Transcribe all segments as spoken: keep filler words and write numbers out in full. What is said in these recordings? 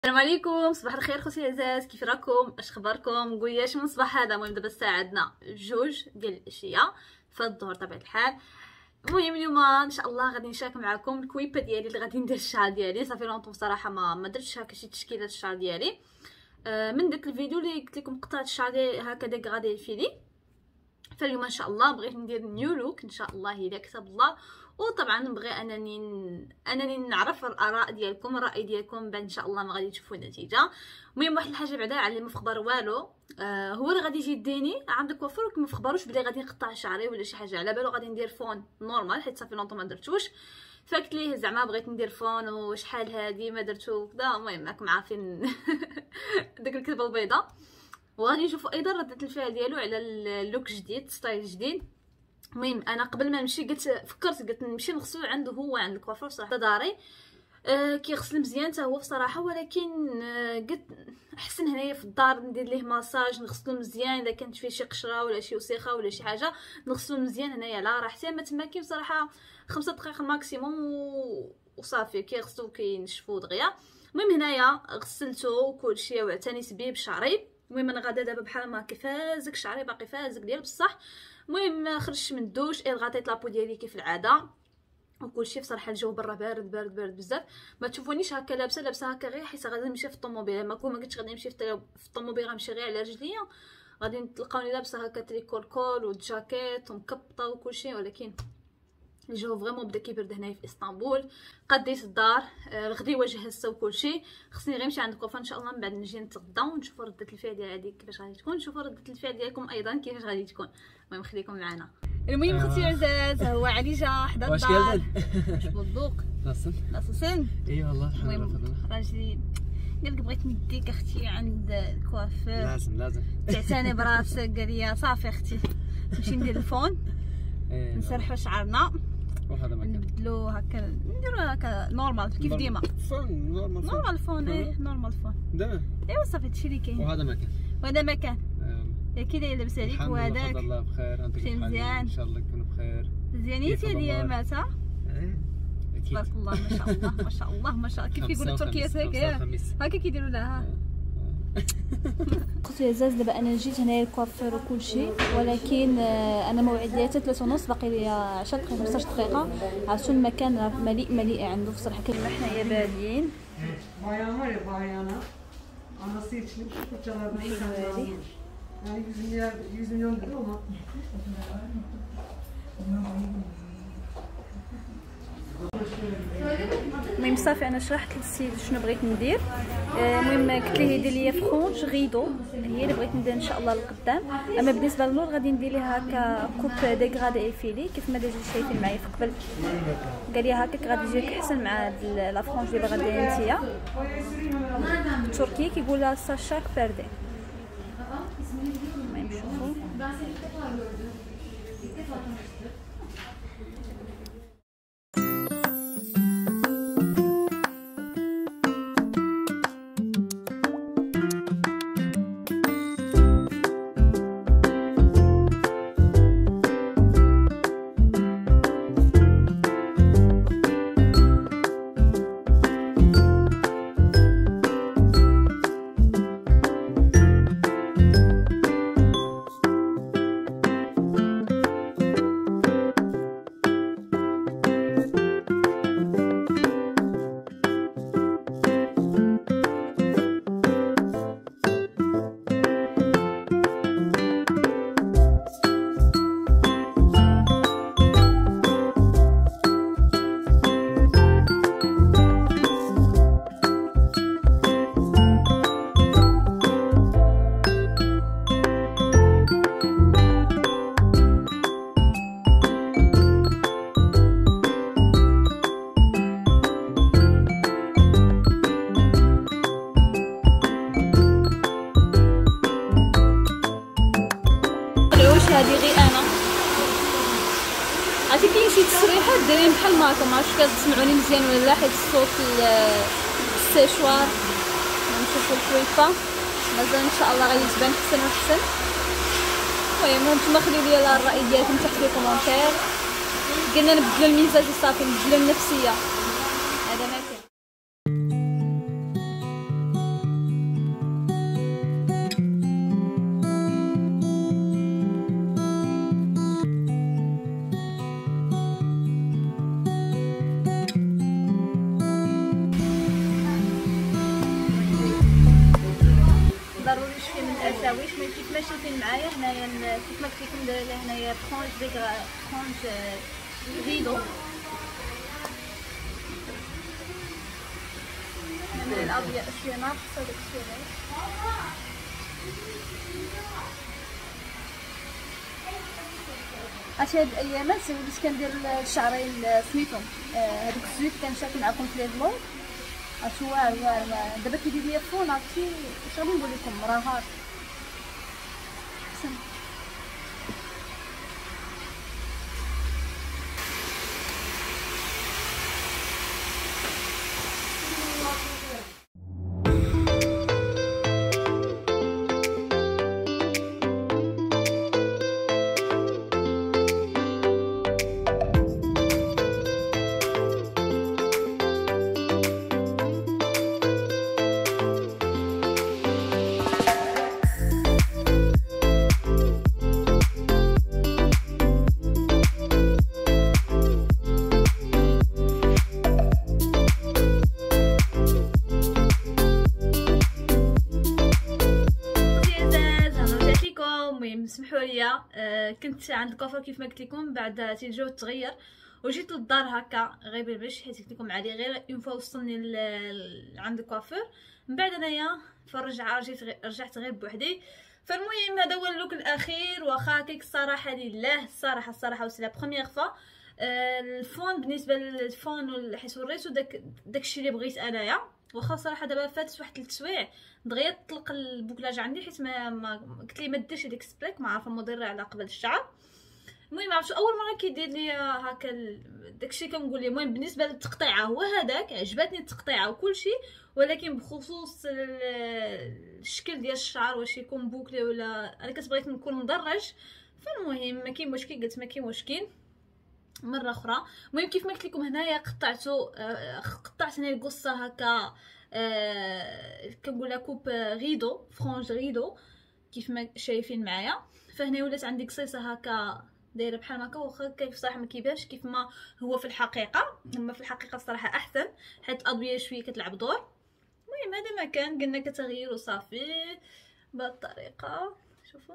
السلام عليكم، صباح الخير خوتي العزاز، كيف راكم؟ اش خباركم؟ قولي اش من صباح هذا. المهم دابا الساعه عندنا جوج ديال العشيه فهاد الظهر طبيعه الحال. المهم اليوم ان شاء الله غادي نشارك معكم الكويبه ديالي اللي غادي ندير الشعر ديالي. صافي لونطو بصراحه ما ما درتش هكا شي تشكيله الشعر ديالي آه من داك الفيديو اللي قلت لكم قطعت الشعر ديالي هكذا غادي فيلي. فاليوم ان شاء الله بغيت ندير نيو لوك ان شاء الله اذا كتب الله. وطبعا نبغي انني انني نعرف الاراء ديالكم الراي ديالكم بعد ان شاء الله ما غادي تشوفوا النتيجه. المهم واحد الحاجه بعدا على ما فخبر والو آه هو اللي غادي يجي يديني عند الكوافير ما فخبروش بلي غادي نقطع شعري ولا شي حاجه، على بالو غادي ندير فون نورمال حيت صافي لونطو ما درتوش. فقلت ليه زعما بغيت ندير فون وشحال هادي ما درتو كذا. المهم راكم عارفين داك الكذبه البيضاء. وغادي نشوفوا ايضا رده الفعل ديالو على اللوك جديد ستايل جديد. المهم انا قبل ما نمشي قلت فكرت قلت نمشي نغسلو عنده هو عند الكوافير صراحه داري آه كيغسل مزيان حتى هو بصراحه، ولكن آه قلت احسن هنايا في الدار ندير ليه ماساج نغسلو مزيان اذا كانت فيه شي قشره ولا شي وسيخه ولا شي حاجه نغسلو مزيان هنايا على راحتي. اما تما كاين بصراحه خمسة دقائق ماكسيموم وصافي كيغسلو كينشفو دغيا. المهم هنايا غسلته وكلشي وعتنيت بيه بشعري. المهم انا غادا دابا بحال ما كيفازك شعري باقي فازك ديال بصح. المهم خرجت من الدوش اي غطيت لابو ديالي كيف العاده وكلشي. بصراحه الجو برا بارد بارد بارد بزاف. ما تشوفونيش هكا لابسه لابسه هكا غير حيت غادي نمشي في الطوموبيل. ما كون ما قلتش غادي نمشي في الطوموبيل غنمشي غير على رجليا غادي تلقاوني لابسه هكا تريكول كول والجاكيت ومكبطه وكلشي، ولكن الجو فريمون بدا كيبرد هنايا في اسطنبول. قديت الدار الغديوه جهزتها وكلشي، خصني غير نمشي عند الكوافير ان شاء الله من بعد نجي نتغدا ونشوفوا رده الفعل ديال هذيك كيفاش غادي تكون، نشوفوا رده الفعل ديالكم ايضا كيفاش غادي تكون. المهم خليكم معنا. المهم خوتي العزاز هو علي جا حدا الدار. واش قال واش بالذوق ناصن ناصن اي والله الحمد لله راجلي قال لك بغيت نديك اختي عند الكوافير لازم لازم تعتني براسك. قال لي صافي اختي نمشي ندير الفون نسرحوا شعرنا وهذا ما نبدلو هكا نديرو هكا نورمال كيف ديما فون نورمال فون نورمال فون ايه نورمال فون دابا ايوا صافي هادشي اللي كاين. وهذا ما كان وهذا ما كان كي داير لاباس عليك وهذاك الله بخير انت مزيان ان شاء الله يكونوا بخير. مزيانيتي ديال ماتا ايه تبارك الله ما شاء الله ما شاء الله ما شاء الله كيف كيقولوا التركيات هكا هكا كيديروا لها. خوتي العزاز دابا انا جيت هنايا الكوافير وكلشي، ولكن انا موعد ديالي حتى ثلاثة ونص باقي لي عشرة دقائق خمسطاش دقيقه. عرفتوا المكان مليء مليء عنده بصراحه. كاين حنايا بادين المهم صافي انا شرحت للسيد شنو بغيت ندير. المهم قلت ليه يدير لي فرونج غيدو هي اللي بغيت ندير ان شاء الله لقدام. اما بالنسبه للنور غادي ندير ليها هكا كوب ديغرادي ايفيلي كيف ما ديجا شايفين معايا في قبل. قال لي هكاك غادي يجيك احسن مع لا فرونج اللي باغا ديريها نتيا. التركي كيقولها ساشاك فردي. المهم شوفوا هذه غير انا عرفتي كاين شي تصريحات دايرين بحال ما هكا، ما عرفتش كتسمعوني مزيان ولا لا حيت الصوت السيشوار. نشوفوا الكويفه مازال ان شاء الله غادي تبان احسن واحسن. المهم نتوما خليو لي الراي ديالكم تحت في الكومونتير. قلنا نبدلوا المزاج وصافي نبدلوا النفسيه هذا ما كاين. تشاويش. مي كيف ما شايفين معايا هنايا كيف ما قلت لكم دايره لي هنايا فرونج ديكرا فرونج ريدو من الابيض شويه ناقصه داك الشيء. عرفتي هاد الايامات وليت كندير الشعرين سميتهم هذوك الزويت كنشارك معكم في لي فلوغ. عرفتوا واعر واعر واعر دابا كيدير ليا فون. عرفتي اش غادي نقول لكم راه هاد سمحوا لي. آه كنت عند الكوافير كيف ما قلت لكم بعد تيجو تغير وجيت للدار هكا غير بالبش حيت قلت لكم عادي غير اون فوا وصلني عند الكوافير. من بعد انايا فرجع رجعت رجعت غير بوحدي. فالمهم هذا هو اللوك الاخير. واخا هكاك الصراحه لله الصراحه الصراحه وسي لا بروميير فوا. آه الفون بالنسبه للفون حيت وريتو داك داكشي اللي بغيت انايا. واخا صراحه دابا فاتت واحد ثلاث سوايع دغيا طلق البوكلاج عندي حيت ما, ما قلت لي ما ديرش هذيك سبريك ما عارفه مضره على قبل الشعر. المهم عرفتوا اول مره كيدير لي هكا داكشي كنقول ليه. المهم بالنسبه للتقطيعه هو هذاك عجبتني التقطيعه وكلشي ولكن بخصوص الشكل ديال الشعر واش يكون بوكلي ولا انا كتبغيت نكون مدرج. فالمهم ما كاين مشكل قلت ما كاين مشكل مره اخرى. المهم كيف ما قلت لكم هنايا قطعتو قطعت هنا القصه هكا أه كنقولها كوب غيدو فرونج غيدو كيف ما شايفين معايا. فهنا ولات عندي قصيصه هكا دايره بحال هكا واخا كيف صراحه ما كيبانش كيف ما هو في الحقيقه. اما في الحقيقه الصراحه احسن حيت الاضويه شويه كتلعب دور. المهم هذا ما كان قلنا كتغيير وصافي بهذه الطريقه شوفوا.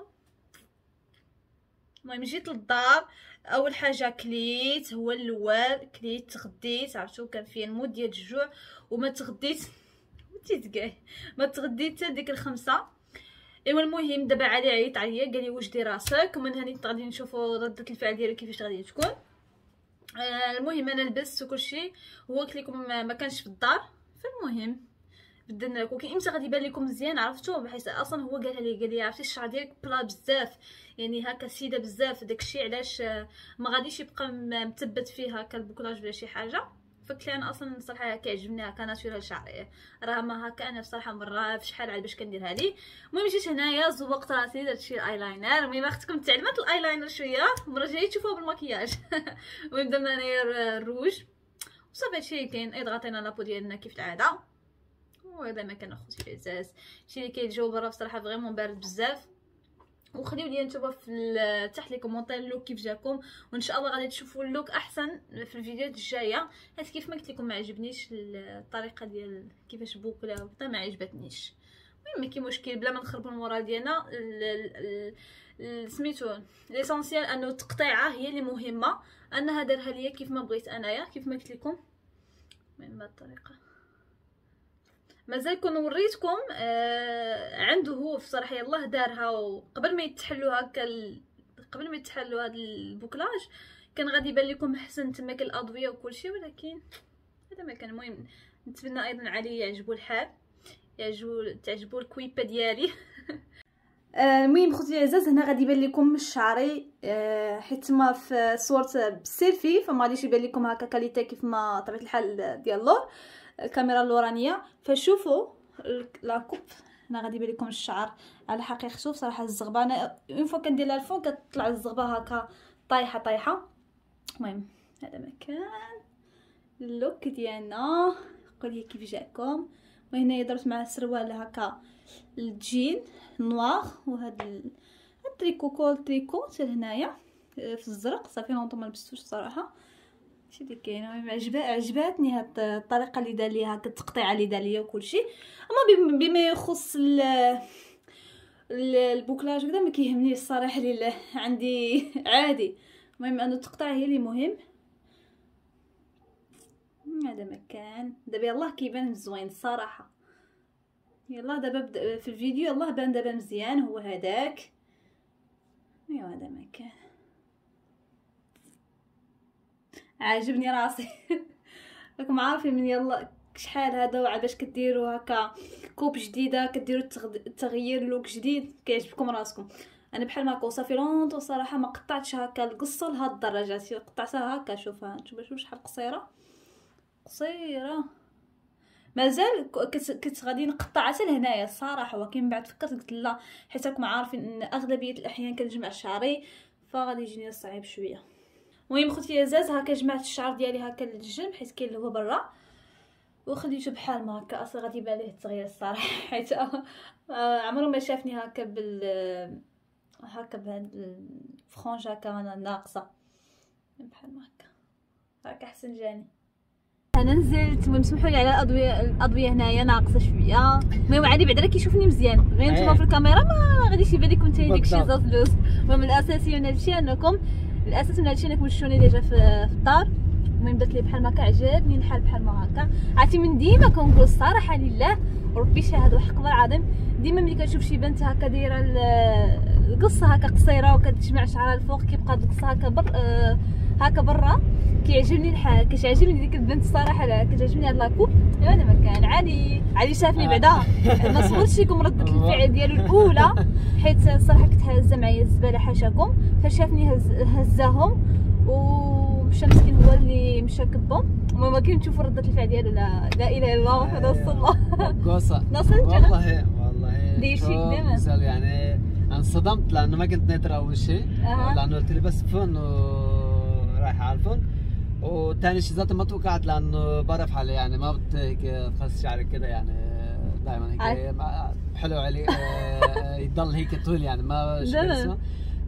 المهم جيت للدار اول حاجه كليت هو الاول كليت تغديت. عرفتوا كان فيا المود ديال الجوع وما تغديت متيت كاع ما تغديت حتى ديك الخمسة. ايوا المهم دابا علي عيط عليا قال لي واش دير راسك ومن هنا غادي نشوفوا رده الفعل ديالو كيفاش غادي تكون. آه المهم انا لبست وكلشي هو قلت لكم ما كانش في الدار. فالمهم بدلنا لكم كي امتى غادي يبان لكم مزيان عرفتوا بحيث اصلا هو قالها لي قال لي عرفتي الشعر ديالك بلا بزاف يعني هكا سيده بزاف داكشي علاش ما غاديش يبقى مثبت فيه هكا البوكلاج ولا شي حاجه. فقلت لي انا اصلا الصراحه كيعجبني هكا ناتورال شعري راه ما هكا انا بصراحه مره فشحال عاد باش كنديرها لي. المهم جيت هنايا زوقت راسي درت شي الايلاينر. المهم اختكم تعلمات الايلاينر شويه المره الجايه تشوفوها بالمكياج. المهم درنا هنايا الروج وصافي هادشي كاين. ايضا غطينا لابو ديالنا كيف العاده وهذا ما كان اخوتي العزاز. شي اللي كيجيو برا بصراحه فريمون بارد بزاف. وخليو لي نتوما في تحت لي كومونتير اللوك كيف جاكم وان شاء الله غادي تشوفوا اللوك احسن في الفيديوهات الجايه حيت كيف ما قلت لكم ما عجبنيش الطريقه ديال كيفاش بوكلا حتى ما عجبتنيش. المهم ما كاين مشكل بلا ما نخربوا المورال ديالنا. سميتو ليسونسيال انه التقطيعه هي اللي مهمه انها دارها ليا كيف ما بغيت انايا كيف ما قلت لكم. المهم بهذه الطريقه مازال كون وريتكم. آه عنده هو في صراحه يلاه دارها وقبل ما يتحلوا هكا ال... قبل ما يتحلوا هذا البوكلاج كان غادي يبان لكم احسن تما كاين الاضويه وكلشي ولكن هذا ما كان. المهم نتمنى ايضا علي يعجبو الحال يعجبو تعجبو الكويبه ديالي. المهم خوتي العزاز هنا غادي يبان لكم شعري آه حيت ما في صورة بالسيلفي فما غاديش يبان لكم هكا كاليتي كيف ما طبيعه الحال ديال اللور الكاميرا اللورانيه. فشوفوا لاكوب هنا غادي يبان لكم الشعر على حقيقته بصراحه الزغبه. انا اون فوا كندير لها الفون كتطلع الزغبه هكا طايحه طايحه. المهم هذا مكان اللوك ديالنا قولي كيف جاكم. وهنا درت مع السروال هكا الجين نوار وهذا التريكو كول تريكو حتى هنايا في الزرق صافي نونطو ما لبستوش الصراحه شي اللي كاين. عجبا عجباتني هاد الطريقه اللي دار ليها هكا التقطيعه اللي دار ليا وكلشي. اما بما يخص البوكلاج كذا ما كيهمنيش الصراحه لله، عندي عادي. المهم انه تقطع هي اللي مهم. هذا مكان دابا يلاه كيبان زوين الصراحه. يلا دابا بدا في الفيديو يلاه بان دابا مزيان هو هذاك. ايوا هذا مكان عاجبني راسي. راكم عارفين من يلا شحال هذا وعاد باش كديروا هكا كوب جديده كديروا التغيير لوك جديد كيعجبكم راسكم. انا بحال ما كو صافي لونطو صراحه ما قطعتش هكا القصه لهاد الدرجه، قطعتها هكا شوفها نتوما شوف شحال قصيره قصيره مازال كنت غادي نقطع حتى لهنايا الصراحه، ولكن من بعد فكرت قلت لا حيت راكم عارفين ان اغلبيه الاحيان كنجمع شعري فغادي يجيني صعيب شويه. المهم خوتي العزاز هكا جمعت الشعر ديالي هكا للجنب حيت كاين اللي هو برا وخليته بحال ما هكا. اصلا غادي يبان ليه التغيير الصراحه حيت عمرو ما شافني هكا بال هكا بهاد الفرونج هكا ناقصه بحال ما هكا هكا احسن جاني. انا نزلت ومسمحوا لي على الاضويه الاضويه هنايا ناقصه شويه. المهم عادي بعدا كيشوفني مزيان غير نتوما في الكاميرا ما غاديش يبان لكم حتى داكشي زاز لوز. المهم الاساسي من هادشي انكم الاساس من هادشي انكم تشوفوني ديجا في, في الدار. المهم درت لي بحال ما هكا عجبني الحال بحال ما هكا. عرفتي من ديما كنقول الصراحه لله وربي شاهد وحق الله العظيم ديما ملي كنشوف شي بنت هكا دايره القصه هكا قصيره وكتجمع شعرها الفوق كيبقى القصه هكا بر آه هكا برا كيعجبني الحال كتعجبني ديك البنت الصراحه. لا كتعجبني هاد لاكوب. ايوا انا مكان عادي عادي شافني بعدا ما صورتش لكم رده الفعل ديالو الاولى حيت الصراحه كنت هازه معايا الزباله حاشاكم فشافني هز هزاهم ومشى مسكين هو اللي مشى كبهم. المهم كي نشوفوا رده الفعل ديالو لا لا اله الا الله محمد رسول الله. قوصه نصل والله والله داير شي كدامه يعني انا انصدمت لانه ما كنت نادره اول شيء أه. لانه قلت لي بس فن ورايحه على الفن وثاني شيء ذاته ما توقعت لانه بعرف حالي يعني ما بت هيك تخص شعرك كذا يعني دائما هيك حلو علي يضل هيك طويل يعني ما شو اسمه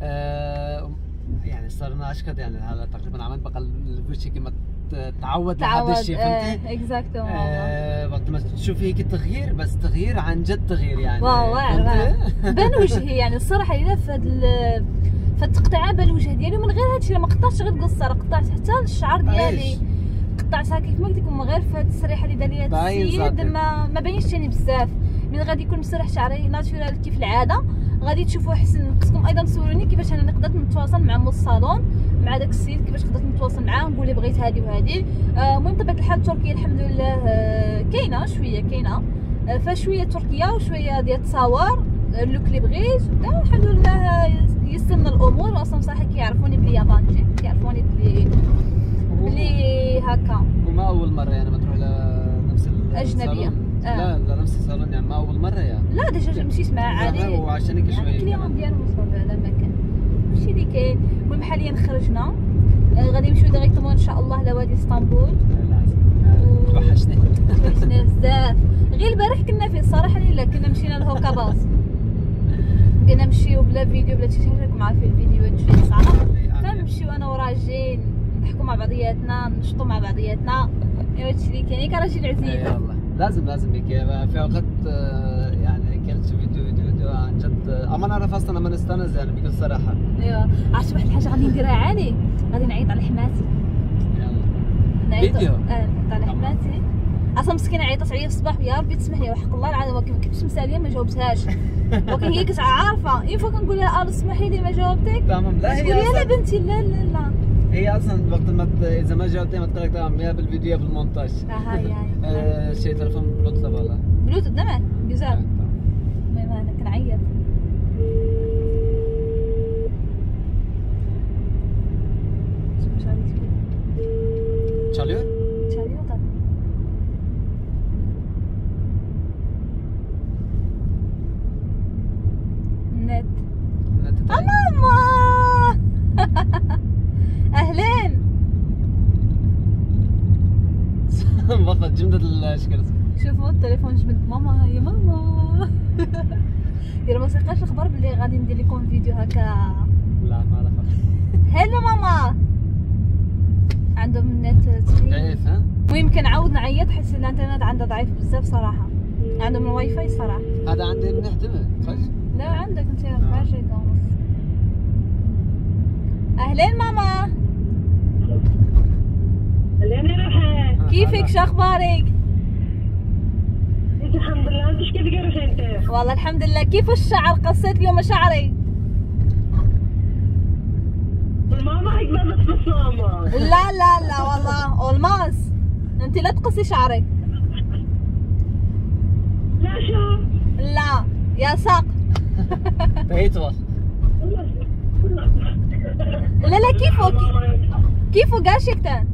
يعني صرنا اشكد يعني هذا تقريبا عملت بقى الوجه كما تعود لهذا الشيء فهمتي؟ اكزاكتو وقت ما تشوفي هيك تغيير بس تغيير عن جد تغيير يعني واو بان وجهي يعني الصراحه الا في هاد فالتقطيعه بان الوجه ديالي من غير هادشي ما قطعتش غير القصه راه قطعت حتى الشعر ديالي قطعتها كيف ما قلت لكم غير في هاد التسريحه اللي دار لي هاد السيد ما ما باينش ثاني بزاف. من غادي يكون مسرح شعري ناتشورال كيف العاده غادي تشوفوا احسن. خصكم ايضا تسولوني كيفاش انا قدرت نتواصل مع مو الصالون مع داك السيد كيفاش قدرت نتواصل معاه نقول لي بغيت هذه وهذه. المهم طبيعه الحال تركيا الحمد لله كاينه شويه كاينه فشويه تركيا وشويه ديال التصاور اللوك اللي بغيت وبدا الحمد لله يسرنا الامور. واصلا صراحه كيعرفوني بلي يابانجي كيعرفوني بلي بلي هكا وما اول مره يعني ما تروح لنفس اجنبيه آه. لا لا نفس الصالون يعني ما اول مره يعني لا ديجا مشيت معاه عادي وعشان هيك شويه يعني الكليون ديالو مصور هذا المكان ماشي اللي كاين. المهم حاليا خرجنا آه غادي نمشيو ديريكتومون ان شاء الله لوادي اسطنبول. توحشني توحشنا بزاف. غير البارح كنا فيه الصراحه لا كنا مشينا لهوكا باص بغينا نمشيو بلا فيديو بلا شي حاجه راكم عارفين الفيديوهات شويه صعبه فنمشيو انا وراجل نضحكوا مع بعضياتنا نشطوا مع بعضياتنا. ايوا هادشي اللي كاين كراجل عزيز يلاه لازم لازم هيك في اوقات يعني كانت فيديو فيديو فيديو عن جد اما نعرف اصلا اما نستانس يعني بكل صراحه. ايوا عرفت واحد الحاجه غادي نديرها عالي غادي نعيط على حماتي. يلا نعيط فيديو اه نعيط على حماتي اصلا مسكينه عيطت عليا في الصباح يا ربي تسمح لي وحق الله العظيم ولكن ما كنتش مساليه ما جاوبتهاش ولكن هي كنت عارفه اين فوا كنقول لها اه اسمحي لي ما جاوبتك تمام. لا هي تقول لي لا بنتي لا لا لا هي اصلا وقت ما اذا ما جاوبتي ما تقول لك تمام يا بالفيديو يا بالمونتاج. اه هاي هاي آه شي تليفون بلوتوث ولا بلوتوث دمع جزال. المهم انا كنعيط شوف شحال تشاليو تشاليو طبعا نت نت ماما اهلين بطل جمدة الشكل. شوفوا التليفون جبد ماما يا ماما ديروا ما سيقاش الخبر بلي غادي ندير لكم فيديو هكا. لا ما لا هلو ماما عندهم النت تخيل ضعيف ها. المهم كنعاود نعيط حيت الانترنت عندها ضعيف بزاف صراحه عندهم الواي فاي صراحه. هذا عندي منيح دمه خرج لا عندك انت أربعة دقايق ونص. اهلين ماما. اهلين يا رحاب. كيفك شو اخبارك؟ الحمد لله. انت ايش كيفك يا رحاب انت؟ والله الحمد لله. كيف الشعر؟ قصيت اليوم شعري. الماما هيك ما بس ماما. لا لا لا والله الماس انت لا تقصي شعرك. لا شو؟ لا يا ساق. بيطول. لا لا كيفو كيفو قاشكتن.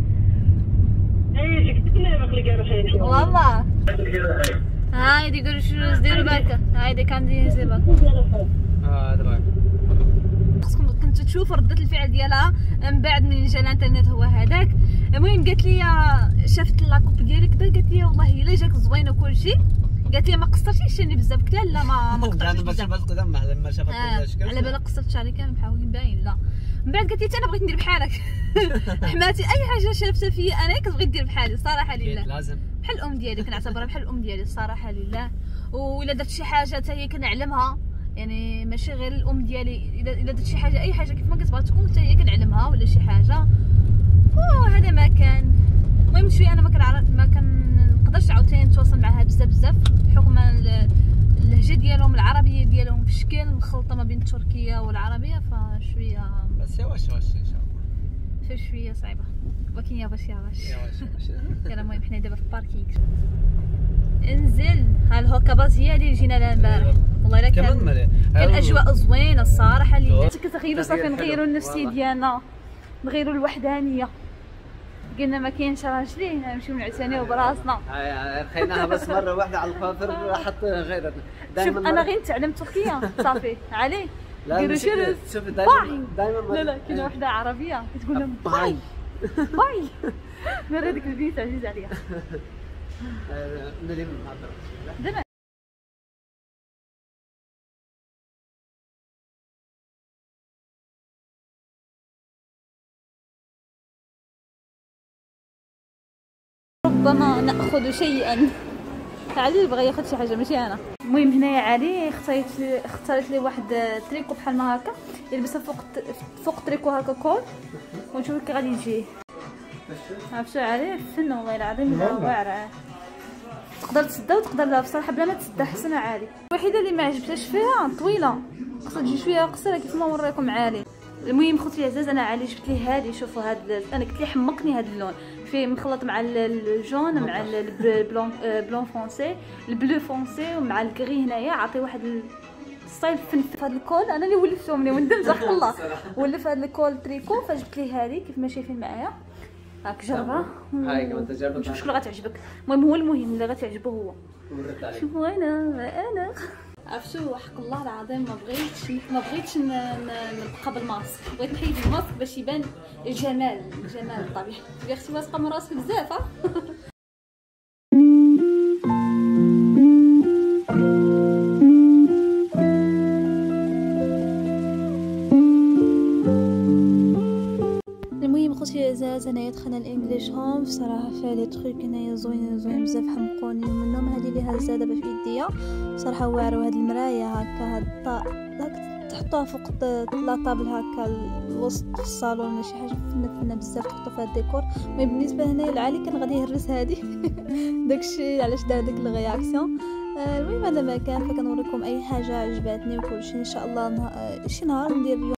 ايه شكتنا بخليك يا رحاب. والله هاي دي قولوا شنو ديروا بالك. هاي دي كان دي زي بالك. اه هذا رايك. خصكم كنتوا تشوفوا ردة الفعل ديالها من بعد من جا الانترنت هو هذاك. المهم قالت لي شافت لاكوب ديالك كدا قالت لي والله الا جاك زوين وكلشي. قالت لي ما قصرتيش شاني بزاف. قلت لها لا ما ما قصرتش بزاف. بس قدام لما شافت الشكل على بالك قصرت شعري كامل محاولين باين. لا من بعد قالت لي انا بغيت ندير بحالك. حماتي اي حاجه شافتها فيا انا كتبغي دير بحالي الصراحه لله. لازم بحال الام ديالي كنعتبرها بحال الام ديالي الصراحه لله. والا درت شي حاجه حتى هي كنعلمها يعني ماشي غير الام ديالي. الا الا درت شي حاجه اي حاجه كيف ما كتبغى تكون حتى هي كنعلمها ولا شي حاجه. وهذا ما كان. المهم شويه انا ما كنعرف ما كنقدرش عاوتاني نتواصل معها بزاف بزاف بحكم اللهجه ديالهم العربيه ديالهم في شكل مخلطه ما بين التركيه والعربيه فشويه. بس يا واش واش ان شاء الله في شويه صعيبه ولكن يا باش يا باش يا واش واش. يلا المهم حنا دابا في الباركينغ. انزل ها الهوكا باز هي اللي جينا لها البارح. والله الا كان كمان كان اجواء زوينه الصراحه اللي كتغيروا صافي نغيروا النفسيه ديالنا نغيروا الوحدانيه. قلنا ما كاينش راجلي نمشيو نعتنيو براسنا. خيناها بس مره واحده على الخاطر راحت غيرت. شوف انا غير نتعلم تركيه صافي علي ديروا شرس. شوف دائما دائما لا لا كاينه وحده عربيه كتقول لهم باي باي. نرى هذيك البنت عزيز عليا. نريد نهضر. ربما ناخذ شيئا. علي بغى ياخذ شي حاجه ماشي انا. المهم هنايا علي اختاريت لي اختاريت لي واحد تريكو بحال ما هكا يلبسها فوق فوق تريكو هكا كول ونشوف كي غادي يجي. عرفتوا عليه فن والله العظيم واعره. تقدر تسدها وتقدر لا بصراحه بلا ما تسدها حسنه عالي. الوحيده اللي ما عجبتهاش فيها طويله خاصها تجي شويه قصيره كيف ما وريكم عالي. المهم خوتي العزاز انا عالي جبت لي هذه. شوفوا هذا انا قلت لي حمقني هذا اللون فيه مخلط مع الجون مع البلون بلون فرونسي البلو فرونسي ومع الكري. هنايا عطي واحد ستايل فن في هذا الكول. انا اللي ولفتهم لي وندمت حق الله ولف هذا الكول تريكو فجبت لي هذه كيف ما شايفين معايا. هاك جربها هاي كمان تجربه نشوف شكون غتعجبك. المهم هو المهم اللي غتعجبه هو. شوفوا انا انا عرفتوا حق الله العظيم ما بغيتش ما بغيتش نبقى بالماسك. بغيت نحيد الماسك باش يبان الجمال الجمال الطبيعي. يا اختي واثقه من راسك بزاف. ها المهم خوتي العزاز هنايا دخلنا الانجليش هوم. بصراحه فيها لي تروك هنايا زوينين زوين بزاف حمقوني ومنهم هذه اللي هازه دابا في يديا صراحه واعره. وهاد المرايه هكا هاد هاك تحطوها فوق لا طابل هكا وسط الصالون ولا شي حاجه فنه فنه بزاف تحطوا فيها الديكور. المهم بالنسبه لهنايا العالي كان غادي يهرس هذه داكشي علاش دار ديك الرياكسيون. المهم هذا ما كان فكنوريكم اي حاجه عجباتني وكلشي ان شاء الله نه... شي نهار ندير اليوم.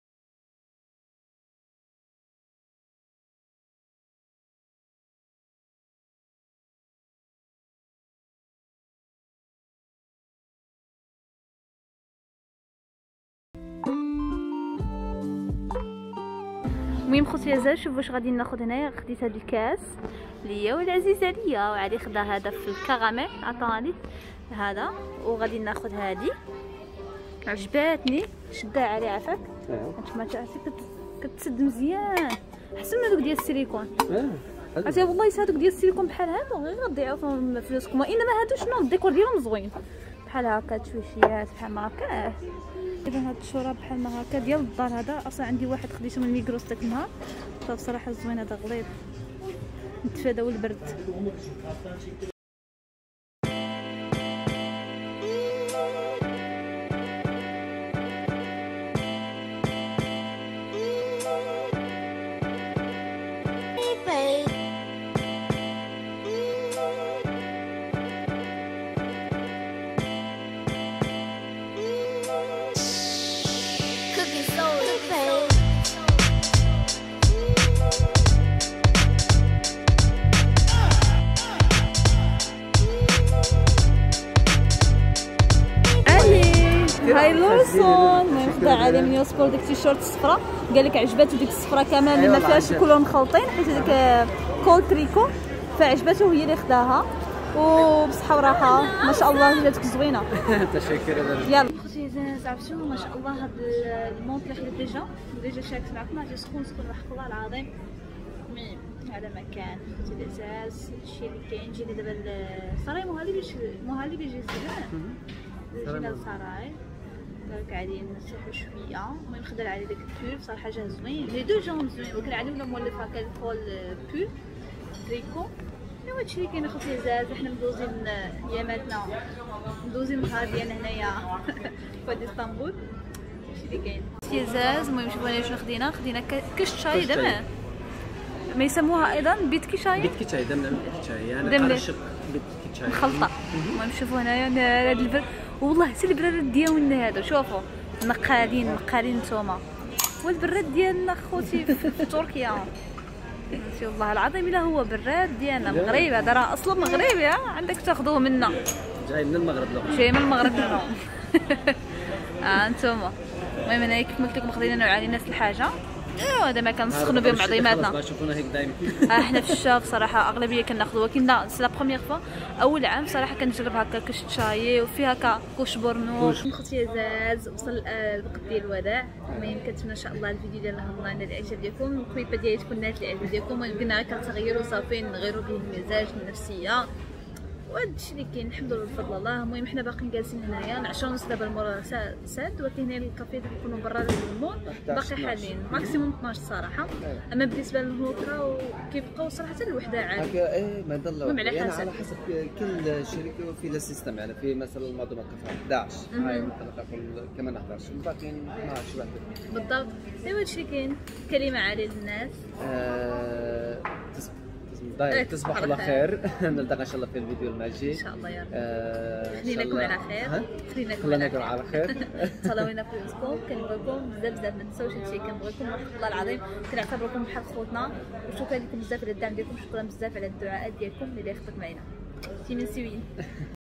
المهم خوتي العزاز شوفوا واش غادي ناخذ هنايا. خديت هاد الكاس ليا والعزيزه ليا وعلي خدا هذا في الكراميل عطاني هذا وغادي ناخذ هادي عجباتني شدها علي عافاك. هانتوما تعرفي كتسد مزيان احسن من هذوك ديال السيليكون. عرفتي والله هذوك ديال السيليكون بحال هادو غير غتضيعوا فيهم فلوسكم. وانما هادو شنو الديكور ديالهم زوين بحال هكا تشويشيات بحال ما هكا. اذا هاد الشراب بحال ما هكا ديال الدار هذا اصلا عندي واحد خديته من ميغروس داك النهار فبصراحه زوين. هذا غليظ نتفاداو البرد. هاي لوسون. المهم خدا علي من يوسبور ديك التيشيرت الصفراء، قال لك عجباتو ديك الصفراء كمان اللي ما فيهاش كلهم مخلطين، حيت هذيك كول تريكو فعجباتو هي اللي خداها. وبصحه وراحه ما شاء الله جاتك زوينه. تشكر. يلا خوتي عزاز، عرفتوا ما شاء الله هاد المونط اللي خديت ديجا ديجا شاركت معكم، عرفتي سخون سخون حق الله العظيم. المهم هذا مكان خوتي العزاز، هادشي اللي كاين. جينا دابا للسراي مهالي باش مهالي باش جينا جينا للسراي دونك قاعدين نرتاحو شويه. المهم خدا علي داك البول بصراحه جا زوين، لي دو جون زوين، ولكن علي ولا مولف هكا الكول بول تريكو. ايوا هادشي اللي كاين اخوتي العزاز. حنا مدوزين اياماتنا، مدوزين النهار ديالنا هنايا في اسطنبول. هادشي اللي كاين اخوتي العزاز. المهم شوفوا هنا شنو خدينا. خدينا كشت شاي دابا ما يسموها ايضا بيتكي شاي. بيتكي شاي دمنا بيتكي شاي يعني قرشق بيتكي شاي مخلطه. المهم شوفوا هنايا هذا البرد، والله حتى البراد ديالنا هذا شوفوا نقالين نقالين نتوما، والبراد ديالنا خوتي في تركيا نسي والله العظيم الا هو براد ديالنا مغربي. هذا راه اصلا مغربي، ها عندك تاخذوه منا، جاي من المغرب لهم، جاي من المغرب لهم. ها انتوما. المهم هنايا كيف ما قلت لكم خدينا نوعين نفس الحاجه. ايوا هذا ما كنسخنوا بهم عظيماتنا. شوفونا هيك دائما. احنا في الشاف صراحه اغلبيه كناخذوا، ولكن لا سي لا بروميير فوا اول عام صراحه كنجرب هكا كشت شاي وفيها هكا كوش بورنو. خوتي عزاز وصل الوقت ديال الوداع. المهم كنتمنى ان شاء الله الفيديو ديالنا الله ينال الاعجاب ديالكم، الكويبه ديالي تكون نالت الاعجاب ديالكم. قلنا غير كنتغيروا صافي نغيروا به المزاج النفسيه وهادشي اللي كاين الحمد لله بفضل الله. المهم حنا باقيين جالسين هنايا عشرة ونص دابا المور ساد، ولكن هنا الكافيه اللي كيكونوا برا المول باقي حالين ماكسيموم اثناش صراحه. اما بالنسبه للهوكرا كيبقاو صراحه حتى الوحده عادي. هكا ايه ما ضل يعني على حسب كل شركه في له سيستم. يعني في مثلا المنظمه كفايه احد عشر هاي مثلا تقول كمان احد عشر الباقيين اثناش وحده بالضبط. ايوا هادشي كاين. كلمه عاليه للناس. آه تصبح على خير. نلتقى ان شاء الله في الفيديو الماجي ان شاء الله. يا رب خليناكم على خير. خليناكم على خير. تهلاوينا في رزقكم. كنبغيكم بزاف بزاف، ما تنساوش هادشي. كنبغيكم والله العظيم، كنعتبركم بحال خوتنا، وشكرا لكم بزاف على الدعم ديالكم، شكرا بزاف على الدعاءات ديالكم اللي خطت معنا. تي من سوين.